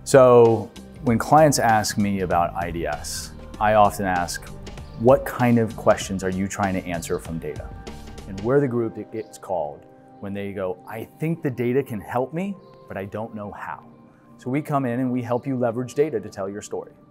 So when clients ask me about iDS, I often ask, what kind of questions are you trying to answer from data? And we're the group that gets called when they go, I think the data can help me, but I don't know how. So we come in and we help you leverage data to tell your story.